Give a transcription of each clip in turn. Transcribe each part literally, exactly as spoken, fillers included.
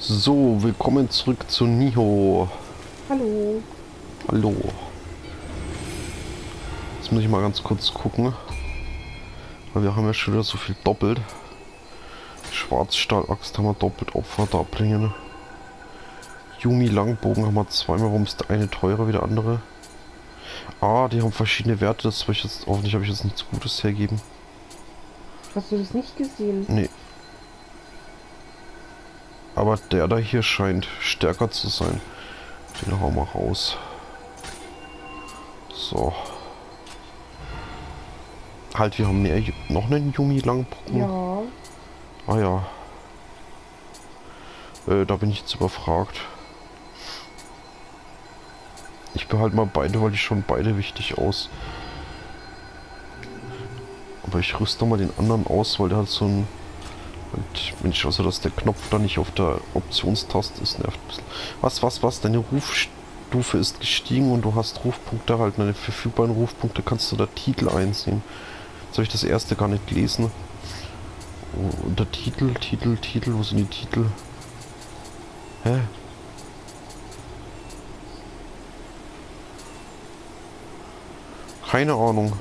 So, willkommen zurück zu Nioh. Hallo. Hallo. Jetzt muss ich mal ganz kurz gucken. Weil wir haben ja schon wieder so viel doppelt. Schwarzstahlaxt haben wir doppelt Opfer da bringen. Yumi Langbogen haben wir zweimal. Warum ist der eine teurer wie der andere? Ah, die haben verschiedene Werte. Das habe ich jetzt, hoffentlich habe ich jetzt nichts Gutes hergeben. Hast du das nicht gesehen? Nee. Aber der da hier scheint stärker zu sein. Den hauen wir raus. So. Halt, wir haben mehr, noch einen Yumi Langbogen. Ja. Ah ja. Äh, da bin ich jetzt überfragt. Ich behalte mal beide, weil die schon beide wichtig aus. Aber ich rüste mal den anderen aus, weil der hat so ein... Und Mensch, also dass der Knopf da nicht auf der Optionstaste ist, nervt ein bisschen. Was, was, was? Deine Rufstufe ist gestiegen und du hast Rufpunkte erhalten. Deine verfügbaren Rufpunkte kannst du da Titel einsehen. Jetzt habe ich das erste gar nicht gelesen. Oh, unter Titel, Titel, Titel, wo sind die Titel? Hä? Keine Ahnung.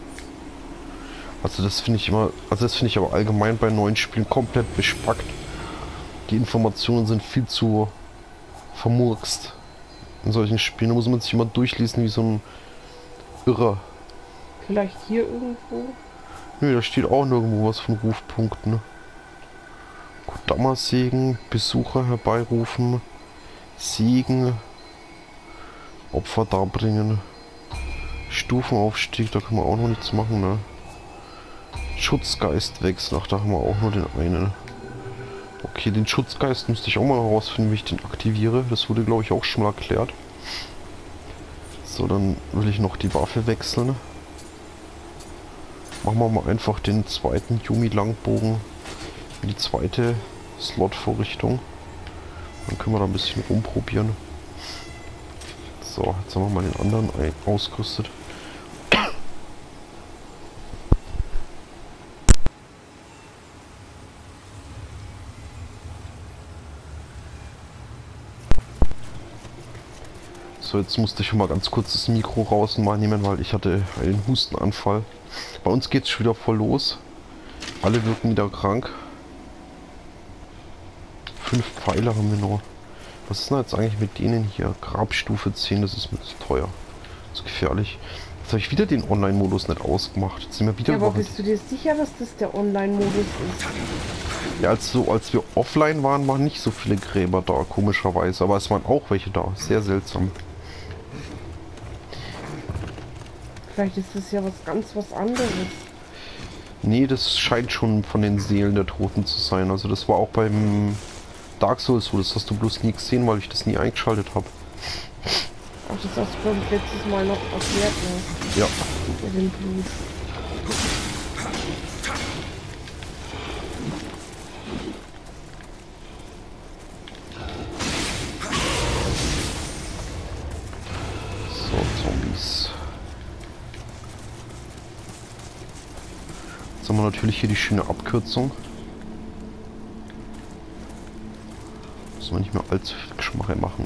Also das finde ich immer, also das finde ich aber allgemein bei neuen Spielen komplett bespackt. Die Informationen sind viel zu vermurkst. In solchen Spielen da muss man sich immer durchlesen wie so ein Irrer. Vielleicht hier irgendwo? Nö, da steht auch nirgendwo was von Rufpunkten. Kodama-Segen, Besucher herbeirufen, Segen, Opfer darbringen, Stufenaufstieg, da kann man auch noch nichts machen, ne? Schutzgeist wechseln, ach, da haben wir auch nur den einen. Okay, den Schutzgeist müsste ich auch mal herausfinden, wie ich den aktiviere. Das wurde, glaube ich, auch schon mal erklärt. So, dann will ich noch die Waffe wechseln. Machen wir mal einfach den zweiten Yumi Langbogen in die zweite Slot-Vorrichtung. Dann können wir da ein bisschen rumprobieren. So, jetzt haben wir mal den anderen ausgerüstet. So, jetzt musste ich mal ganz kurz das Mikro raus und mal nehmen, weil ich hatte einen Hustenanfall. Bei uns geht es schon wieder voll los. Alle wirken wieder krank. Fünf Pfeile haben wir noch. Was ist denn jetzt eigentlich mit denen hier? Grabstufe zehn, das ist mir zu teuer. Das ist gefährlich. Jetzt habe ich wieder den Online-Modus nicht ausgemacht. Jetzt sind wir wieder Ja, aber bist du dir sicher, dass das der Online-Modus ist? Ja, also als wir offline waren, waren nicht so viele Gräber da, komischerweise. Aber es waren auch welche da. Sehr seltsam. Vielleicht ist das ja was ganz was anderes. Nee, das scheint schon von den Seelen der Toten zu sein. Also das war auch beim Dark Souls so. Das hast du bloß nie gesehen, weil ich das nie eingeschaltet habe. Ach, das hast du beim letztes Mal noch erklärt, ne? Ja. Mit dem Blut. So, Zombies. Jetzt haben wir natürlich hier die schöne Abkürzung. Müssen wir nicht mehr allzu viel Geschmache machen.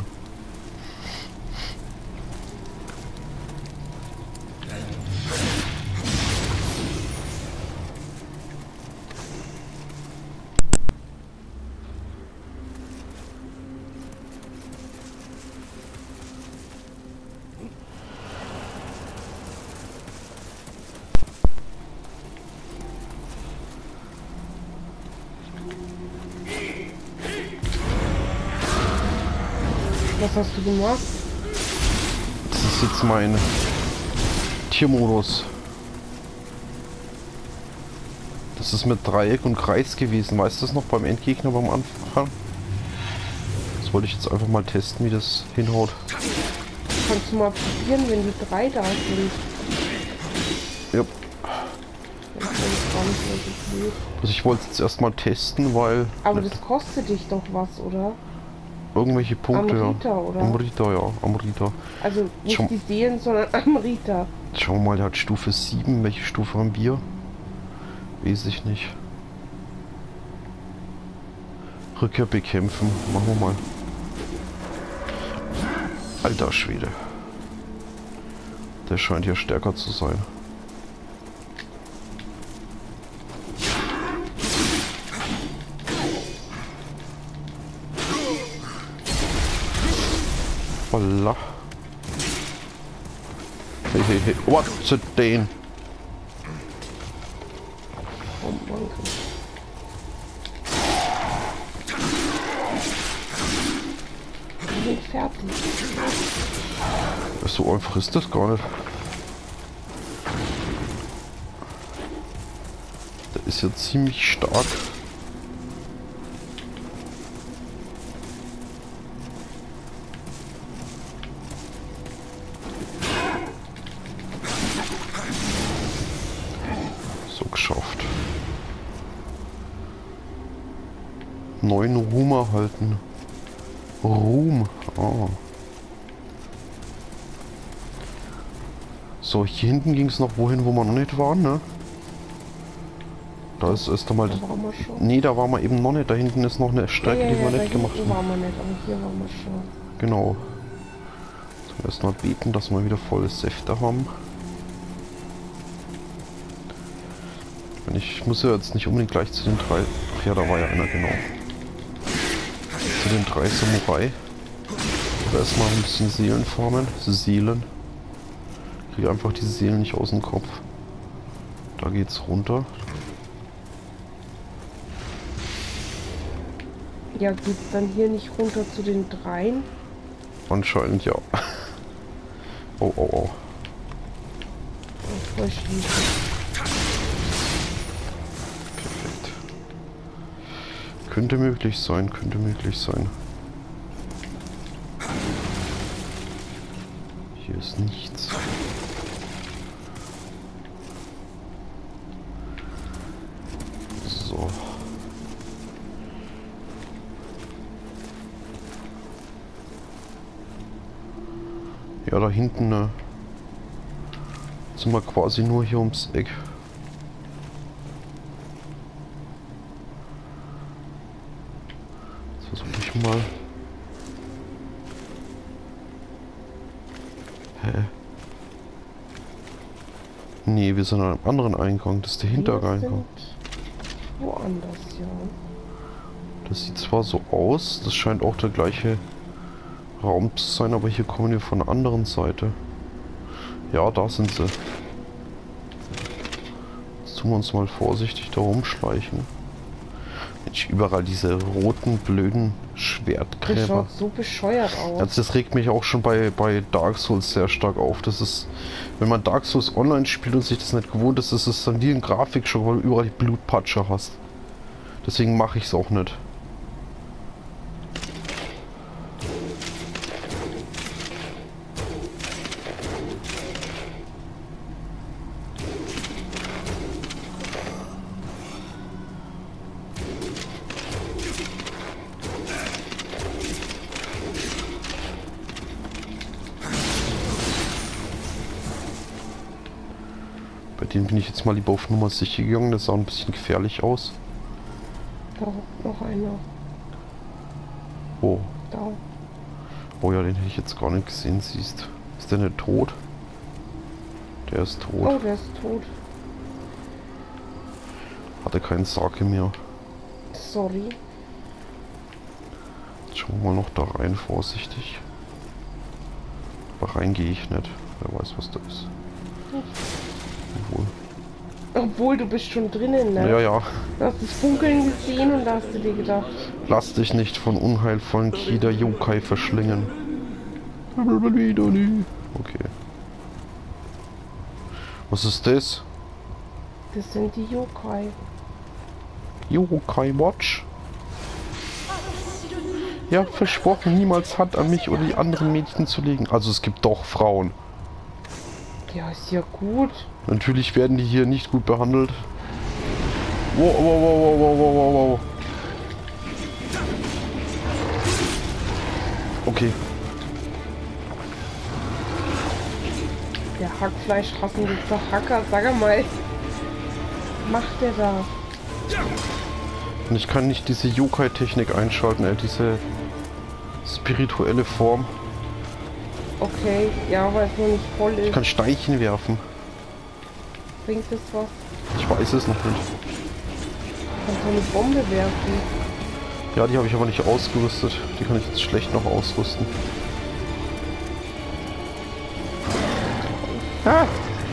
Was hast du gemacht? Das ist jetzt mein Tiermodus. Das ist mit Dreieck und Kreis gewesen. Weißt du das noch beim Endgegner beim Anfang? Das wollte ich jetzt einfach mal testen, wie das hinhaut. Kannst du mal probieren, wenn die drei da sind? Ja. Das ist gar nicht mehr so blöd. Also ich wollte es jetzt erstmal testen, weil... Aber das kostet dich doch was, oder? Irgendwelche Punkte, Amrita, ja. oder? Amrita, ja. Amrita. Also nicht Schau, die Seelen, sondern Amrita. schauen wir mal, der hat Stufe sieben. Welche Stufe haben wir? Weiß ich nicht. Rückkehr bekämpfen. Machen wir mal. Alter Schwede. Der scheint hier stärker zu sein. Voila. Hey, hey, hey. What's it denn? Oh Mann. Wir sind fertig. So einfach ist das gar nicht. Der ist ja ziemlich stark. So geschafft. Neun Ruhm erhalten. Ruhm. Ah. So, hier hinten ging es noch wohin, wo wir noch nicht waren, ne? Da ist erst einmal... Da waren wir schon. Nee, da waren wir eben noch nicht. Da hinten ist noch eine Strecke, Ja, ja, die wir ja, nicht da gemacht hinten haben. waren wir nicht, aber hier waren wir schon. Genau. So, erstmal beten, dass wir wieder volle Säfte haben. Ich muss ja jetzt nicht unbedingt gleich zu den drei... Ach ja, da war ja einer, genau. Zu den drei Samurai. Aber erstmal ein bisschen Seelen farmen. Seelen. Ich kriege einfach die Seelen nicht aus dem Kopf. Da geht's runter. Ja, geht's dann hier nicht runter zu den dreien? Anscheinend ja. Oh, oh, oh. Voll schließen. Perfekt. Könnte möglich sein, könnte möglich sein. Hier ist nichts. So. Ja, da hinten ne, sind wir quasi nur hier ums Eck. Jetzt versuche ich mal. Hä? Nee, wir sind an einem anderen Eingang. Das ist der Hintereingang. Wir sind woanders, ja. Das sieht zwar so aus, das scheint auch der gleiche Raum zu sein, aber hier kommen wir von der anderen Seite. Ja, da sind sie. Jetzt tun wir uns mal vorsichtig da rumschleichen. Mensch, überall diese roten, blöden Das Schwertgräber. schaut so bescheuert aus. Also das regt mich auch schon bei, bei Dark Souls sehr stark auf. Das ist, wenn man Dark Souls online spielt und sich das nicht gewohnt ist, ist es dann wie ein Grafikschock, weil du überall die Blutpatsche hast. Deswegen mache ich es auch nicht. Bei dem bin ich jetzt mal lieber auf Nummer sicher gegangen. Das sah ein bisschen gefährlich aus. Da hockt noch einer. Oh. Da. Oh ja, den hätte ich jetzt gar nicht gesehen, siehst. Ist der nicht tot? Der ist tot. Oh, der ist tot. Hatte keinen Sake mehr. Sorry. Jetzt schauen wir mal noch da rein, vorsichtig. Aber rein gehe ich nicht. Wer weiß, was da ist. Obwohl. Obwohl, du bist schon drinnen, ne? Ja, ja. Du hast das Funkeln gesehen und da hast du dir gedacht... Lass dich nicht von unheilvollen Kida Yokai verschlingen. Okay. Was ist das? Das sind die Yokai. Yokai Watch? Ja, versprochen, niemals Hand an mich oder die anderen Mädchen zu legen. Also es gibt doch Frauen. Ja, ist ja gut. Natürlich werden die hier nicht gut behandelt. Wow, wow, wow, wow, wow, wow, wow, wow. Okay. Der Hackfleisch hassen die Hacker. Sag mal. Was macht der da? Und ich kann nicht diese Yokai-Technik einschalten, äh, diese spirituelle Form. Okay, ja, weil es noch nicht voll ist. Ich kann Steinchen werfen. Bringt das was? Ich weiß es noch nicht. Kannst du eine Bombe werfen? Ja, die habe ich aber nicht ausgerüstet. Die kann ich jetzt schlecht noch ausrüsten. Ah!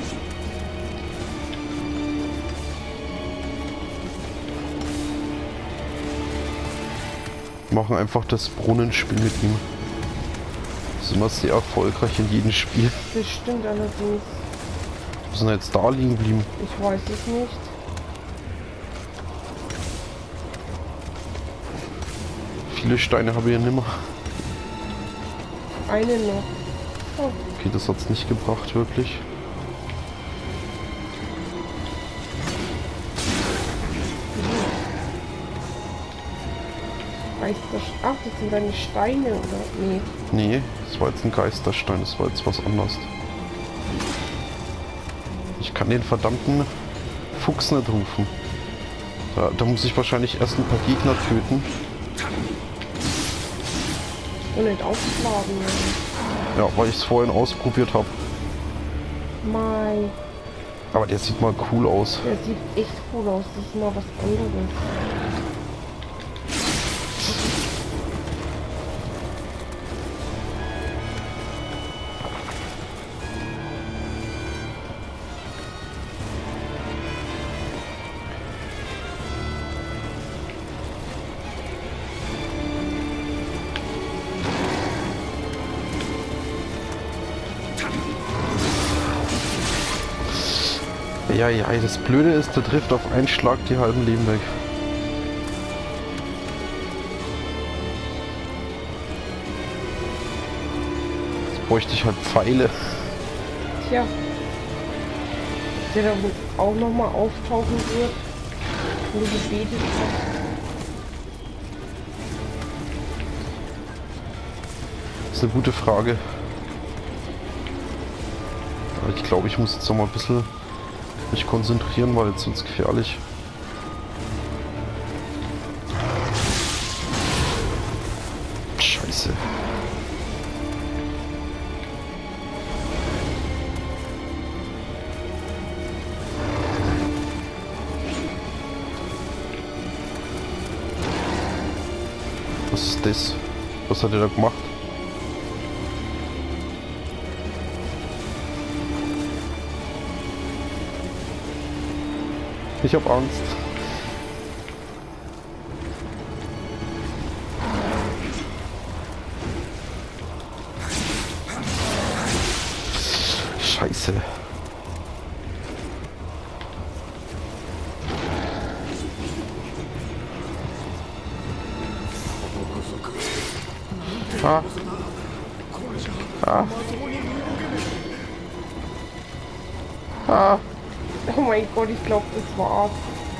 Wir machen einfach das Brunnenspiel mit ihm. Das ist immer sehr erfolgreich in jedem Spiel. Das stimmt allerdings. Wir sind jetzt da liegen geblieben. Ich weiß es nicht. Viele Steine habe ich ja nimmer. Eine noch. Oh, Okay, das hat es nicht gebracht, wirklich. Geister. Ach, das sind deine Steine, oder? Nee. Nee, das war jetzt ein Geisterstein, das war jetzt was anderes. Ich kann den verdammten Fuchs nicht rufen. Da, da muss ich wahrscheinlich erst ein paar Gegner töten. Und nicht aufschlagen. Ja, weil ich es vorhin ausprobiert habe. Mai. Aber der sieht mal cool aus. Der sieht echt cool aus. Das ist mal was anderes. Ja, ja, das Blöde ist, der trifft auf einen Schlag die halben Leben weg. Jetzt bräuchte ich halt Pfeile. Tja. Der da wohl auch nochmal auftauchen wird. Wo du gebetet hast. Das ist eine gute Frage. Aber ich glaube, ich muss jetzt noch mal ein bisschen mich konzentrieren, weil jetzt wird es gefährlich. Scheiße. Was ist das? Was hat er da gemacht? Ich hab Angst. Scheiße. Ah. Ah. Ah. Oh mein Gott, ich glaube, das war's.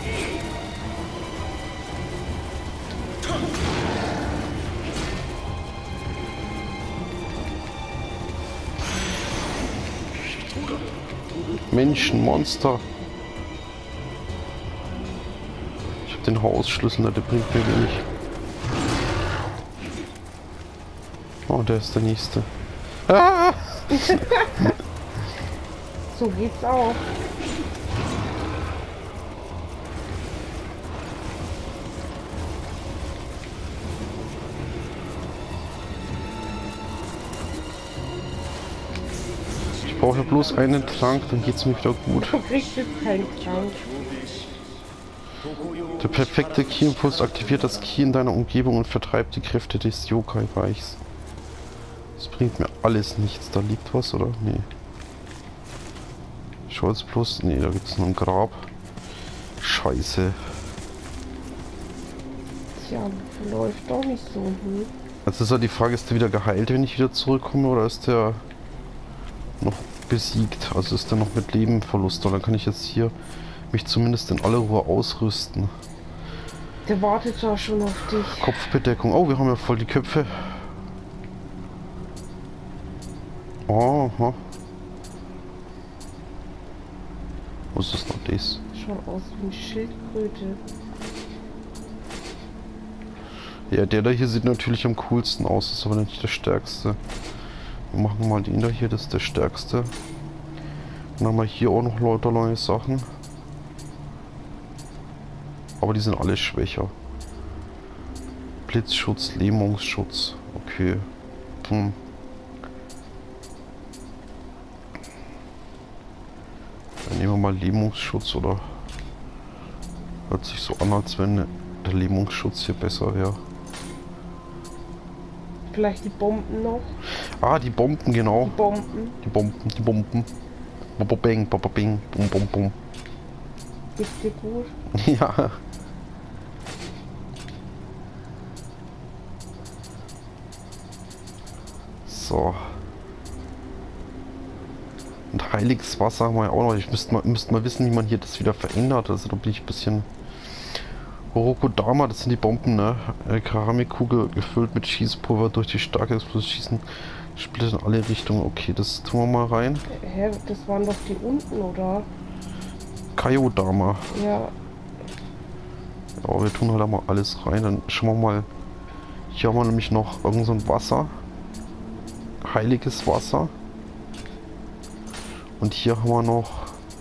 Menschen, Monster. Ich hab den Hausschlüssel, der bringt mir wenig. Oh, der ist der nächste. Ah! So geht's auch. Ich brauche ja bloß einen Trank, dann geht's mir wieder gut. Du kriegst jetzt keinen Trank. Der perfekte Ki-Impuls aktiviert das Ki in deiner Umgebung und vertreibt die Kräfte des Yokai-Reichs. Das bringt mir alles nichts. Da liegt was, oder? Nee. Schau jetzt bloß. Nee, da gibt's noch ein Grab. Scheiße. Tja, läuft doch nicht so. Hm? Also ist ja die Frage, ist der wieder geheilt, wenn ich wieder zurückkomme, oder ist der noch besiegt? Also ist der noch mit Lebenverlust, oder dann kann ich jetzt hier mich zumindest in aller Ruhe ausrüsten. Der wartet ja schon auf dich. Kopfbedeckung. Oh, wir haben ja voll die Köpfe. Aha. Was ist noch das? Schaut aus wie eine Schildkröte. Ja, der da hier sieht natürlich am coolsten aus, ist aber nicht der stärkste. Wir machen mal den da hier, das ist der stärkste. Dann haben wir hier auch noch lauter neue Sachen. Aber die sind alle schwächer. Blitzschutz, Lähmungsschutz. Okay. Hm. Dann nehmen wir mal Lähmungsschutz, oder? Hört sich so an, als wenn der Lähmungsschutz hier besser wäre. Vielleicht die Bomben noch. Ah, die Bomben, genau. Die Bomben. Die Bomben, die Bomben. Bobobeng, bobobeng, bum bum bum. Geht's dir gut? Ja. So. Und heiliges Wasser haben wir ja auch noch. Ich müsste mal, müsst mal wissen, wie man hier das wieder verändert. Also da bin ich ein bisschen... Orokodama, das sind die Bomben, ne? Eine Keramikkugel gefüllt mit Schießpulver durch die starke Explosion schießen. Splitt in alle Richtungen. Okay, das tun wir mal rein. Hä, das waren doch die unten, oder? Kaiodama. Ja. Ja, wir tun halt auch mal alles rein. Dann schauen wir mal. Hier haben wir nämlich noch irgend so ein Wasser. Heiliges Wasser. Und hier haben wir noch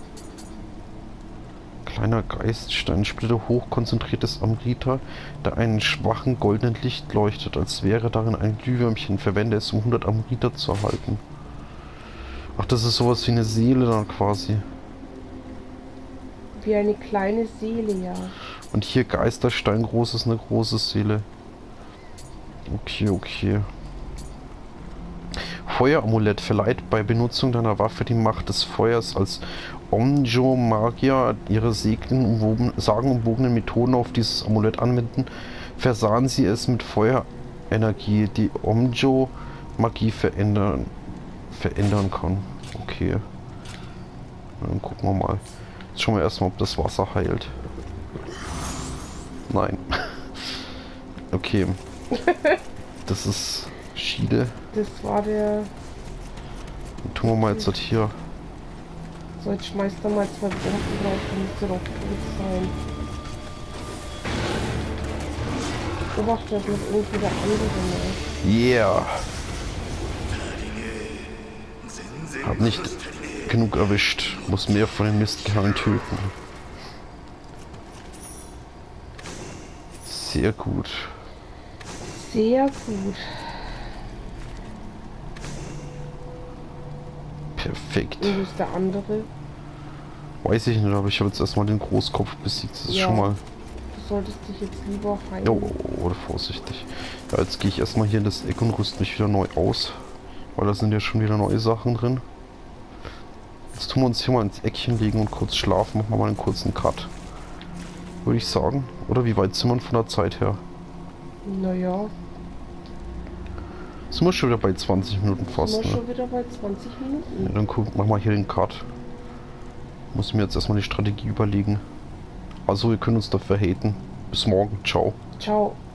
kleiner Geiststeinsplitter, hochkonzentriertes Amrita, der einen schwachen goldenen Licht leuchtet, als wäre darin ein Glühwürmchen. Verwende es, um hundert Amrita zu erhalten. Ach, das ist sowas wie eine Seele dann quasi. Wie eine kleine Seele, ja. Und hier Geisterstein, groß ist eine große Seele. Okay, okay. Feueramulett verleiht bei Benutzung deiner Waffe die Macht des Feuers. Als Omjo Magier ihre sagenumwogenen Methoden auf dieses Amulett anwenden, versahen sie es mit Feuerenergie, die Omjo Magie verändern, verändern kann. Okay. Dann gucken wir mal. Jetzt schauen wir erstmal, ob das Wasser heilt. Nein. Okay. Das ist Schiede. Das war der... Dann tun wir mal jetzt das hier. So, jetzt schmeißt er mal zwei Bomben drauf, dann müsste doch gut sein. Beobachte, das ist irgendwie der andere, ne? Yeah! Hab nicht genug erwischt. Muss mehr von den Mistkerlen töten. Sehr gut. Sehr gut. Perfekt. Und wo ist der andere? Weiß ich nicht, aber ich habe jetzt erstmal den Großkopf besiegt. Das ist Ja. schon mal... Du solltest dich jetzt lieber heilen. Jo, oder vorsichtig. Ja, jetzt gehe ich erstmal hier in das Eck und rüste mich wieder neu aus. Weil da sind ja schon wieder neue Sachen drin. Jetzt tun wir uns hier mal ins Eckchen legen und kurz schlafen. Machen wir mal einen kurzen Cut. Würde ich sagen. Oder wie weit sind wir von der Zeit her? Naja, Sind wir schon wieder bei zwanzig Minuten sind fast, wir ne? schon wieder bei zwanzig Minuten. Ja, dann guck, machen wir hier den Cut. Muss ich mir jetzt erstmal die Strategie überlegen. Also, ihr könnt uns dafür haten. Bis morgen. Ciao. Ciao.